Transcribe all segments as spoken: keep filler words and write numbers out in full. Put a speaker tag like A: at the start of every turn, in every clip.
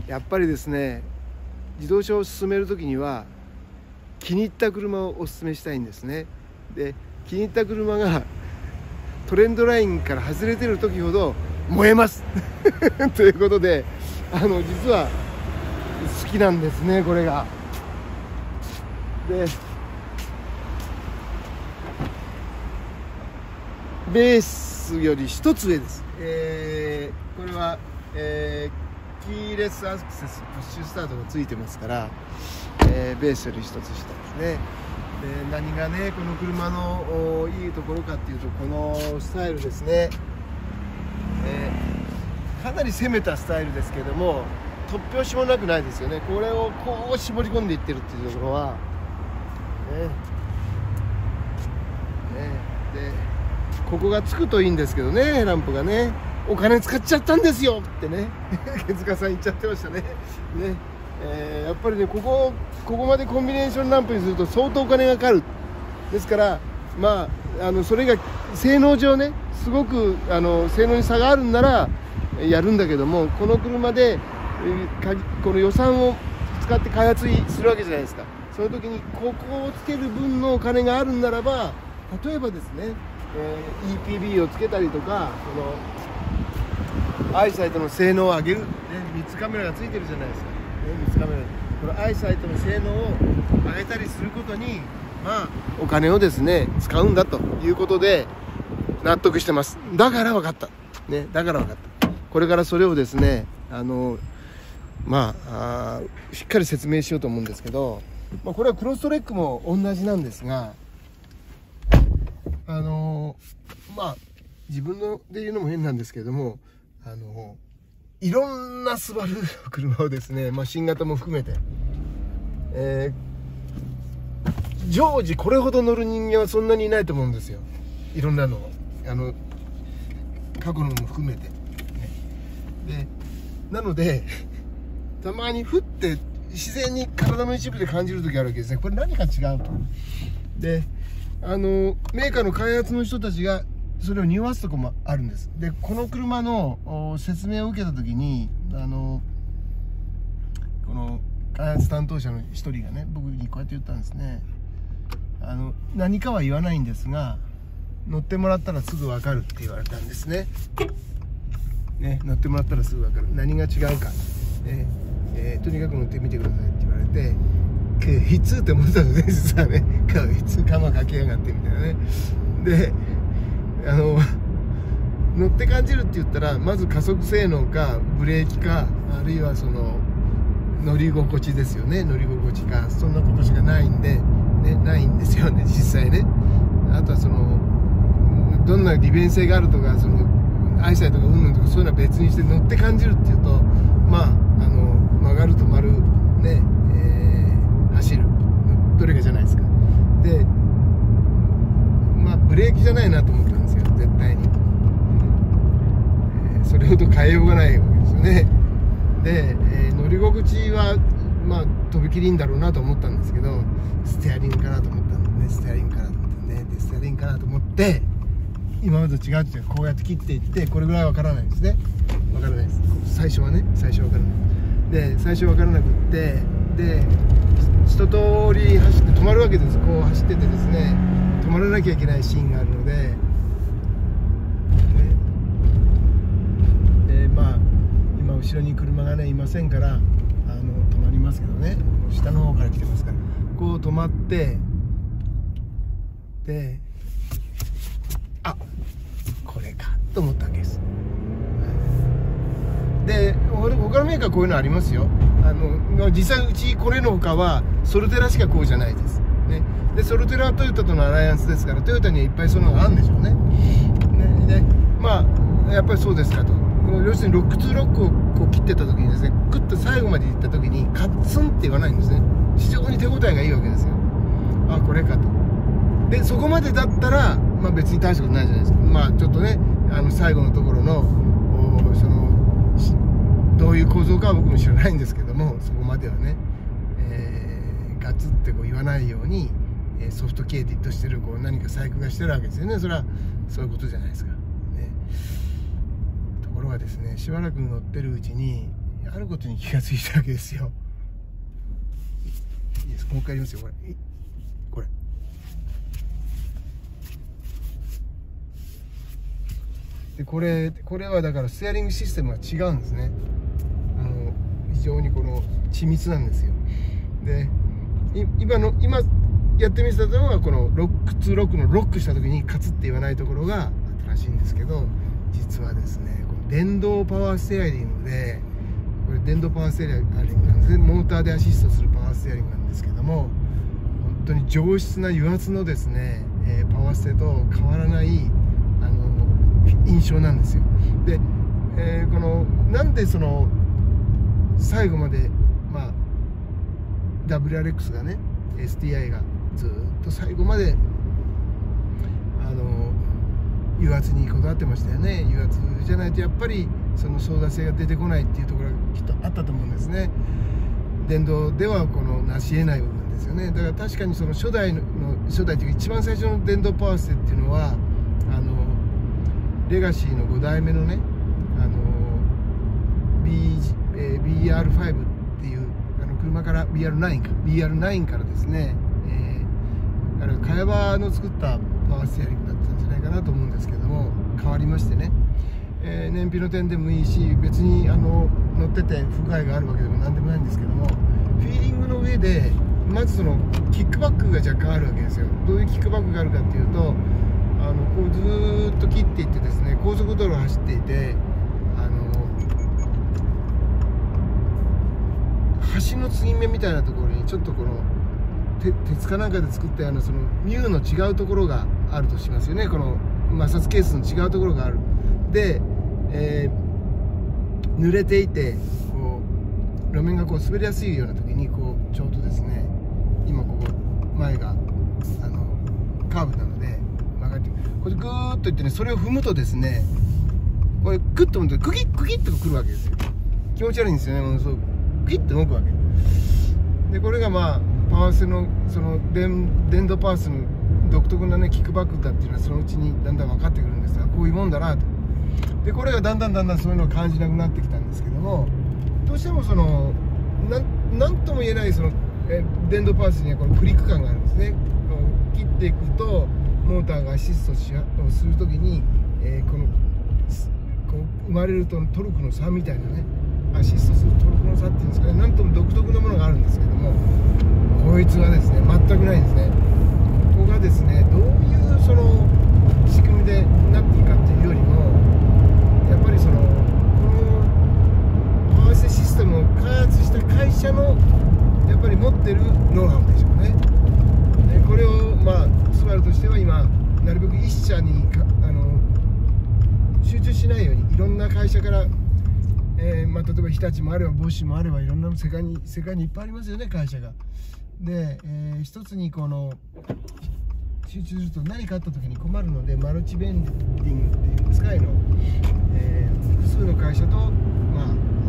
A: やっぱりですね、自動車を進める時には気に入った車をお勧めしたいんですね。で、気に入った車がトレンドラインから外れてる時ほど燃えますということで、あの実は好きなんですね、これが。で、ベースより一つ上です。えー、これは、えー、キーレスアクセスプッシュスタートがついてますから、えー、ベースより一つ下ですね。で、何がねこの車のいいところかっていうと、このスタイルですね。えー、かなり攻めたスタイルですけども、突拍子もなくないですよね。これをこう絞り込んでいってるっていうところはね、ねでここがつくといいんですけどね、ランプがね。お金使っちゃったんですよってね手塚さん言っちゃってましたね。ね、えー、やっぱりね、ここここまでコンビネーションランプにすると相当お金がかかる。ですからまあ、あのそれが性能上ね、すごくあの性能に差があるんならやるんだけども、この車でこの予算を使って開発するわけじゃないですか。その時にここをつける分のお金があるんならば、例えばですね、えー、イーピービー をつけたりとか、このアイサイトの性能を上げる、ね、みっつカメラがついてるじゃないですか、ね、みっつカメラ、このアイサイトの性能を上げたりすることに、まあ、お金をですね使うんだということで納得してます。だから分かった、ね、だから分かった。これからそれをですね、あのまあ、あしっかり説明しようと思うんですけど、まあ、これはクロストレックも同じなんですが、あのまあ自分ので言うのも変なんですけれども、あのいろんなスバルの車をですね、まあ、新型も含めて、えー、常時これほど乗る人間はそんなにいないと思うんですよ。いろんなのをあの過去のも含めて、ね、でなのでたまにふって自然に体の一部で感じる時あるわけですね。これ何か違うと。で、あのメーカーの開発の人たちがそれを匂わすところもあるんです。で、この車の説明を受けた時に、あのこの開発担当者の一人がね、僕にこうやって言ったんですね。あの何かは言わないんですが、乗ってもらったらすぐ分かるって言われたんですね。ね、乗ってもらったらすぐ分かる、何が違うか、ね、えー、とにかく乗ってみてくださいって言われて、けひつって思ってたんですね、実はね。ひつ釜かけやがってみたいなね。で、あの乗って感じるって言ったら、まず加速性能かブレーキか、あるいはその乗り心地ですよね。乗り心地か、そんなことしかないんで、ね、ないんですよね、実際ね。あとはそのどんな利便性があるとか、そのアイサイトがうんぬんとか、そういうのは別にして、乗って感じるっていうと、まあ、あの曲がる止まるね、えー、走るどれかじゃないですか。で、まあブレーキじゃないなと思ったんですよ、絶対に、えー、それほど変えようがないわけですよね。で、えー、乗り心地はまあとびきりいいんだろうなと思ったんですけど、ステアリングかなと思ったんですね。ステアリングかなと思ってね。で、ステアリングかなと思って今までと違うっていうか、こうやって切っていって、これぐらいわからないんですね。わからないです、最初はね。最初わからないで、最初わからなくって、で一通り走って止まるわけです。こう走っててですね、止まらなきゃいけないシーンがあるので、ね、でまあ今後ろに車がねいませんから、あの止まりますけどね、下の方から来てますから、こう止まって、で、あ、これかと思ったわけです。で、他のメーカーこういうのありますよ。あの実際うちこれの他はソルテラしかこうじゃないです、ね、でソルテラはトヨタとのアライアンスですから、トヨタにはいっぱいそういうのがあるんでしょうね。ね、でまあやっぱりそうですかと。要するにロックツーロックをこう切ってた時にですね、クッと最後まで行った時にカッツンって言わないんですね。非常に手応えがいいわけですよ。あ、これかと。でそこまでだったら、まあ、別に大したことないじゃないですか。まあちょっとね、あの最後のところのそのどういう構造かは僕も知らないんですけども、そこまではね、えー、ガツってこう言わないように、えー、ソフトケーティッドしてるこう何か細工がしてるわけですよね。それはそういうことじゃないですか、ね。ところがですね、しばらく乗ってるうちに、 あることに気がついたわけですよ。いいです、もう一回やりますよ。これこれでこれこれはだからステアリングシステムが違うんですね。あの非常にこの緻密なんですよ。で今の今やってみせたのはこのロックツーロックのロックした時にカツって言わないところが新しいんですけど、実はですねこの電動パワーステアリングで、これ電動パワーステアリングなんですね。モーターでアシストするパワーステアリングなんですけども、本当に上質な油圧のですね、えー、パワーステと変わらないあの印象なんですよ。で、えー、このなんでその最後までまあ ダブリューアールエックス がね エスティーアイ がずっと最後まであの油圧にこだわってましたよね。油圧じゃないとやっぱりその操舵性が出てこないっていうところがきっとあったと思うんですね。電動ではこの成し得ない部分ですよね。だから確かにその初代の初代というか一番最初の電動パワーステっていうのはあのレガシーのごだいめのねあの ビーアールファイブ っていうあの車から ビーアールナイン か ビーアールナイン からですね、えー、だから茅場の作ったパワーステアリングだったんじゃないかなと思うんですけども、変わりましてね、えー、燃費の点でもいいし、別にあの乗ってて不具合があるわけでも何でもないんですけども、フィーリングの上でまずそのキックバックが若干あるわけですよ。どういうキックバックがあるかっていうと、あのこうずーっと切っていってですね、高速道路を走っていて、あの橋の継ぎ目みたいなところにちょっとこの鉄かなんかで作ったようなそのミューの違うところがあるとしますよね。この摩擦係数の違うところがある。で、えー、濡れていてこう路面がこう滑りやすいような時にこうちょうどですね、今ここ前があのカーブなので曲がってこれグーッといってね、それを踏むとですね、これグッと踏むとクキックキッとくるわけですよ。気持ち悪いんですよね。ものすごくクキッと動くわけで、これがまあパワーステのその 電, 電動パワーステの独特なねキックバックだっていうのはそのうちにだんだん分かってくるんですが、こういうもんだなと。でこれがだんだんだんだんそういうのを感じなくなってきたんですけども、どうしてもそのな ん, なんとも言えないそのえ電動パワーステにはこのクリック感があるんですね。こう切っていくとモーターがアシストしをするときに、えー、このこう生まれるとトルクの差みたいなね、アシストするトルクの差っていうんですかね、なんとも独特なものがあるんですけども、こいつはですね全くないんですね。ここがですねどういうその仕組みでなっていいかっていうよりも、やっぱりそのこのパワーステシステムを開発した会社のやっぱり持ってるノウハウでしょうね。でこれをまあスバルとしては今なるべく一社にかあの集中しないように、いろんな会社から、えーまあ、例えば日立もあればボッシュもあればいろんな世界に世界にいっぱいありますよね、会社が。で、えー、一つにこの集中すると何かあった時に困るので、マルチベンディングっていうんですか、の、えー、複数の会社と、ま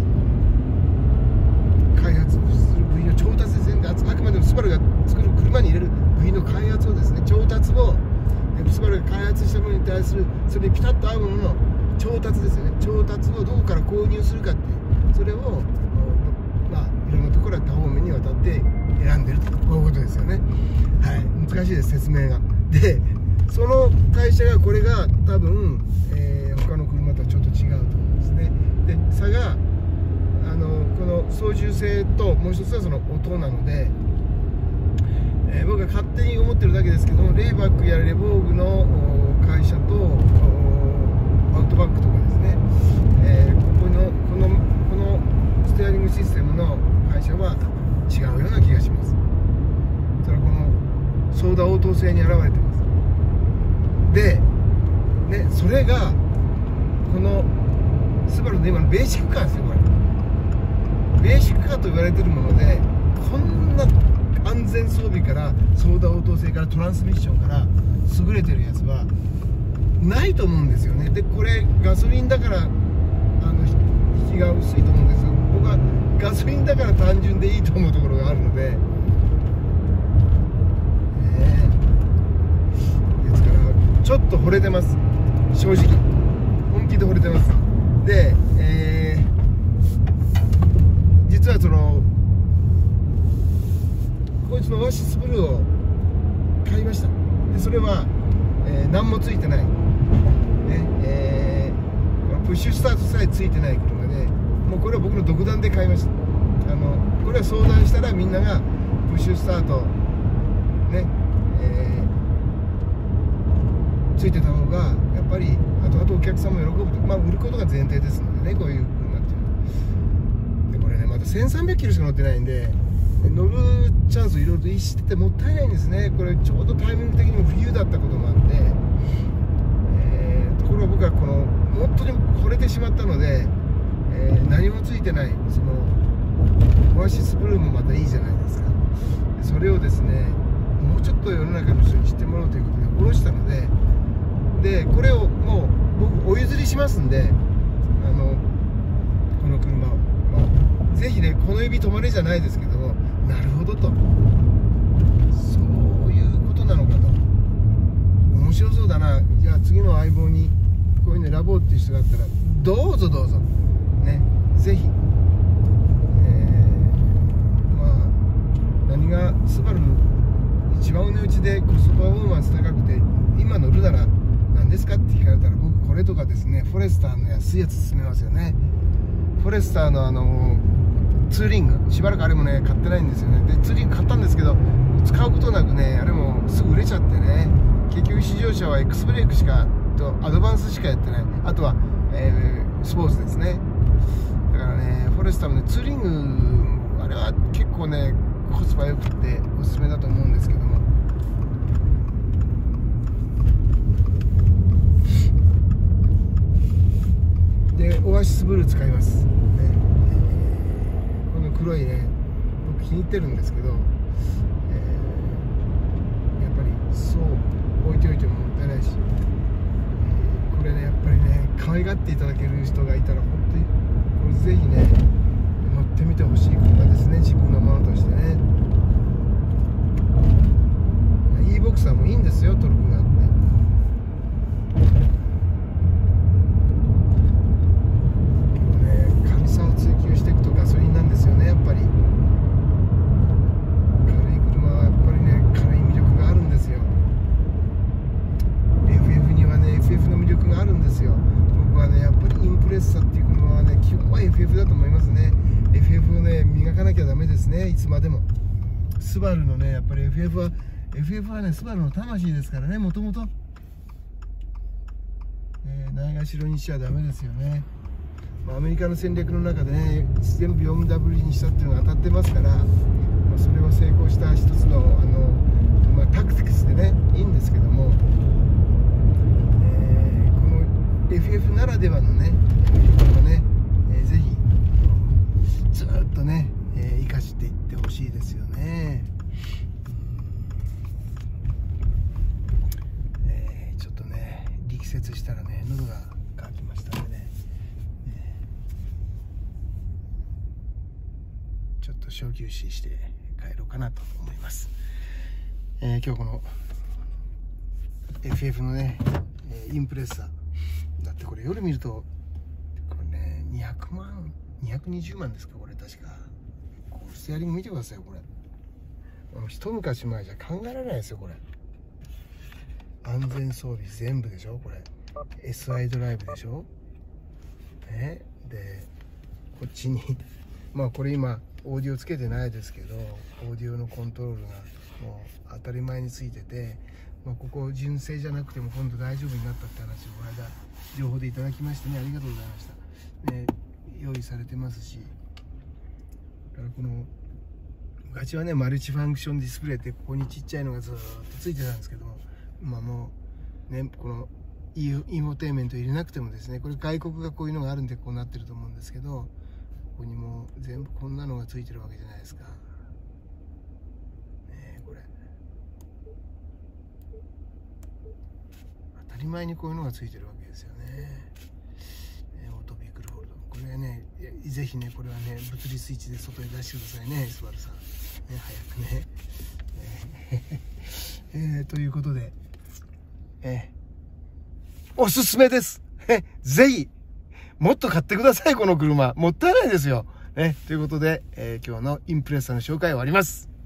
A: あ、開発する部品の調達ですね。あくまでもスバルが作る車に入れる部品の開発をですね、調達をスバルが開発したものに対するそれにピタッと合うものの調達ですよね。調達をどこから購入するかっていう、それをまあいろんなところは多方面にわたって選んでると、こういうことですよね。はい、難しいです説明が。でその会社がこれが多分、えー、他の車とはちょっと違うと思うんですね。で差があのこの操縦性ともう一つはその音なので、えー、僕が勝手に思ってるだけですけども、レイバックやレボーグの会社とアウトバックとかですね、えー、ここのこのこのステアリングシステムの会社は違うような気がします。それはこのソーダ応答性に表れてます。で、ね、それがこのスバルの今のベーシックカーですよ。これベーシックカーと言われてるもので、こんな安全装備からソーダ応答性からトランスミッションから優れてるやつはないと思うんですよね。でこれガソリンだからあの引きが薄いと思うんですよ。僕はガソリンだから単純でいいと思うところがあるので、ね、ですからちょっと惚れてます、正直本気で惚れてます。で、えーいてない車で、もうこれは僕の独断で買いました。あのこれは相談したらみんながプッシュスタートね、えー、ついてた方がやっぱり後々お客さんも喜ぶと、まあ売ることが前提ですのでね、こういう車っていうのは。でこれねまだせんさんびゃくキロしか乗ってないんで、乗るチャンスをいろいろと逸しててもったいないんですね。これちょうどタイミング的にも冬だったこともあって、えー、ところが僕はこの本当に惚れてしまったので、えー、何もついてないそのオアシスブルーもまたいいじゃないですか。それをですねもうちょっと世の中の人に知ってもらおうということで下ろしたので、でこれをもう僕お譲りしますんで、あのこの車を、まあ、ぜひねこの指止まれじゃないですけども、なるほどと、そういうことなのかと、面白そうだな、じゃあ次の相棒にこういうねラボっていう人があったらどうぞどうぞね、ぜひ、えー、まあ何がスバル一番値打ちでコストパフォーマンス高くて今乗るなら何ですかって聞かれたら、僕これとかですね、フォレスターの安いやつ勧めますよね。フォレスターのあのツーリング、しばらくあれもね買ってないんですよね。でツーリング買ったんですけど使うことなくね、あれもすぐ売れちゃってね、結局試乗車は X ブレークしかとアドバンスしかやってない、あとは、えー、スポーツですね。だからねフォレスターもねツーリングあれは結構ねコスパ良くておすすめだと思うんですけども、でオアシスブルー使いますね。この黒いね僕気に入ってるんですけど、えー、やっぱりそう置いておいてももったいないし、えー、これねやっぱりね可愛がっていただける人がいたら本当にこれぜひね乗ってみてほしい車ですね、自分のものとしてね。 e ボクサーもいいんですよ、トルクがあって。追求していくとガソリンなんですよね、やっぱり。軽い車はやっぱりね軽い魅力があるんですよ。 エフエフ にはね エフエフ の魅力があるんですよ。僕はねやっぱりインプレッサっていう車はね基本は エフエフ だと思いますね。 エフエフ をね磨かなきゃダメですね、いつまでも。スバルのねやっぱり エフエフ は エフエフ はねスバルの魂ですからね、もともとないがしろにしちゃダメですよね。アメリカの戦略の中でね全部 フォーダブリュー にしたっていうのが当たってますから、まあ、それは成功した一つの、あの、まあ、タクティクスでねいいんですけども、えー、この エフエフ ならではのね魅力をね、えー、ぜひずっとね、えー、生かしていってほしいですよね。えー、ちょっとね力説したらね喉が渇きましたんでね、ちょっと小休止して帰ろうかなと思います。えー、今日この エフエフ のねインプレッサーだって、これ夜見るとこれねにひゃくまんにひゃくにじゅうまんですか、これ確か。こうステアリング見てください、これ一昔前じゃ考えられないですよ、これ。安全装備全部でしょ、これ エスアイ ドライブでしょ、ね、でこっちにまあこれ今オーディオつけてないですけど、オーディオのコントロールがもう当たり前についてて、まあ、ここ純正じゃなくても今度大丈夫になったって話をこの間情報でいただきましてね、ありがとうございました、ね、用意されてますし、だからこの昔はねマルチファンクションディスプレイってここにちっちゃいのがずっとついてたんですけども、まあもうねこのインフォテインメント入れなくてもですね、これ外国がこういうのがあるんでこうなってると思うんですけど、ここにもう全部こんなのがついてるわけじゃないですか、ね、これ当たり前にこういうのがついてるわけですよね。ね、オートビークルホールド、これねぜひねこれはね物理スイッチで外に出してくださいね、スバルさん、ね、早くね、えーえー、ということで、えー、おすすめです。えぜひもっと買ってください、この車もったいないですよ、ね、ということで、えー、今日のインプレッサの紹介終わります。